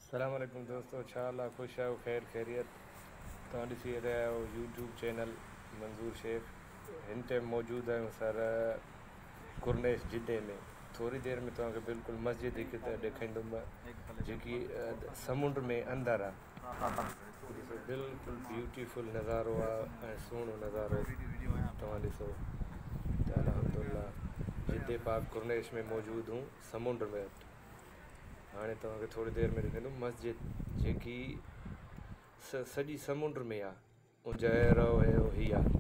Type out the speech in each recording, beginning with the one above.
अस्सलाम वालेकुम दोस्तों, इंशाअल्लाह खुश आहियो, खैर ख़ैरियत। तव्हां ॾिसी रहिया आहियो यूट्यूब चैनल मंज़ूर शेख। हिन टाइम मौजूदु आहियूं सर कुरनेश जिद्दे में। थोरी देरि में तव्हांखे बिल्कुलु मस्जिद हिकु त ॾेखारींदुमि जेकी समुंड में अंदरि आहे। ॾिसो बिल्कुलु ब्यूटीफुल नज़ारो आहे ऐं सुहिणो नज़ारो तव्हां ॾिसो त अल्हम्दुलिल्लाह जिद्दे पाक कुरनेश में मौजूदु हूं समुंड में। हाणे तव्हांखे थोरी देरि में ॾेखारींदुमि मस्जिद जेकी सॼी समुंड में आहे। उजैर हीअ आहे,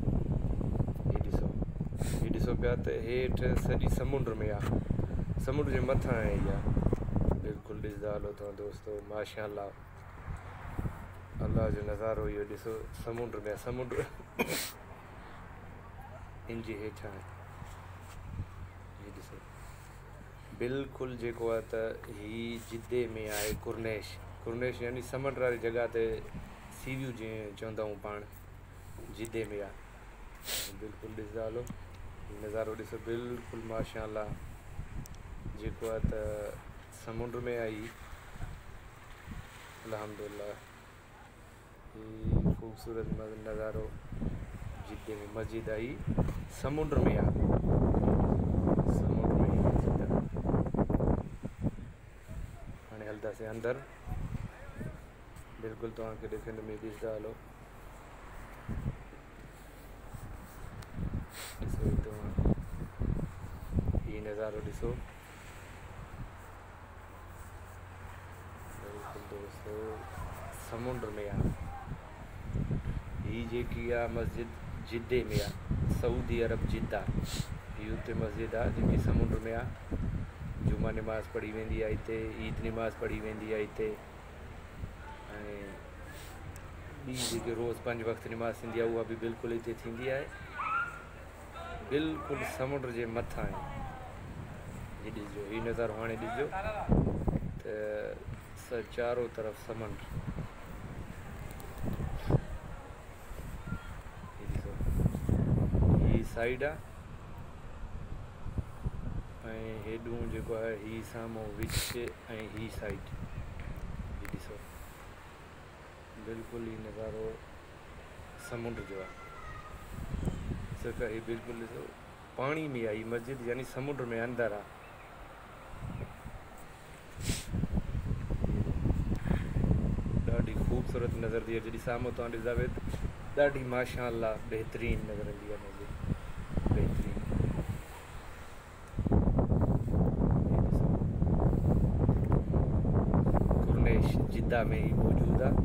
हीअ ॾिसो पिया त हेठि सॼी समुंड में आहे, समुंड जे मथां आहे इहा। बिल्कुलु ॾिसंदा हलो तव्हां दोस्तो, माशाअल्लाह अल्लाह जो नज़ारो इहो ॾिसो, समुंड में आहे, समुंड इन जे हेठां आहे। हीअ ॾिसो बिल्कुलु जेको आहे त हीअ जिद्दे में आहे कुरनेश। कुरनेश यानी समुंड वारी जॻह ते सीवियूं जीअं चवंदा आहियूं पाण, जिद्दे में आहे। बिल्कुलु ॾिसंदा हलो नज़ारो ॾिसो, बिल्कुलु माशाअल्लाह जेको आहे त समुंड में आई अल्हम्दुलिल्लाह। हीअ ख़ूबसूरत नज़ारो जिद्दे में मस्जिद आई समुंड में आहे। हाणे हलंदासीं अंदरि, बिल्कुलु तव्हांखे ॾेखारींदुमि, ॾिसंदा हलो। ॾिसो तव्हां हीअ नज़ारो ॾिसो, बिल्कुलु दोस्तो समुंड में आहे। हीअ जेकी आहे मस्जिद जिद्दे में आहे, सऊदी अरब जिद्दा। हीअ उते मस्जिद आहे जेकी समुंड में आहे। जुमा नमाज़ पढ़ी वेंदी आहे हिते, ईद नमाज़ पढ़ी वेंदी आहे हिते, ऐं ॿी जेके रोज़ु 5 वक़्त नमाज़ थींदी आहे उहा बि बिल्कुलु हिते थींदी आहे। बिल्कुलु समुंड जे मथां आहे। हीअ ॾिसजो, हीअ नज़ारो हाणे ॾिसजो त चारो तरफ़ समुंड। हीअ ॾिसो हीअ साइड आहे ऐं हेॾूं जेको आहे हीअ साम्हूं विच ऐं हीअ साइड। हीअ ॾिसो बिल्कुलु हीअ नज़ारो समुंड जो आहे। सिर्फ़ु हीअ बिल्कुलु ॾिसो पाणी में आहे, हीअ मस्जिद यानी समुंड में अंदरि आहे। ॾाढी ख़ूबसूरत नज़र थी आहे, जॾहिं साम्हूं तव्हां ॾिसंदा त ॾाढी माशाअल्लाह बहितरीनु नज़र ईंदी आहे मस्जिद, बहितरीनु। जिद्दा में ही मौजूद आहे।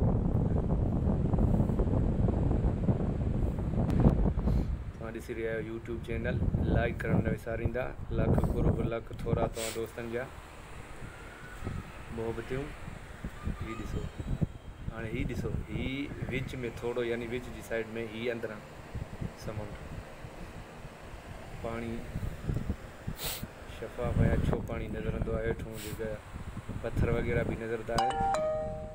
तव्हां ॾिसी रहिया आहियो यूट्यूब चैनल, लाइक करणु न विसारींदा। लख कुर्ब लख थोरा तव्हां दोस्तनि जा मोहबतियूं। हीअ ॾिसो हाणे, हीअ ॾिसो हीअ विच में थोरो यानी विच जी साइड में हीअ अंदरां समुंड, पाणी शफ़ाफ़ ऐं अछो पाणी नज़र ईंदो आहे। हेठूं जेका पथर वग़ैरह बि नज़र ईंदा आहिनि।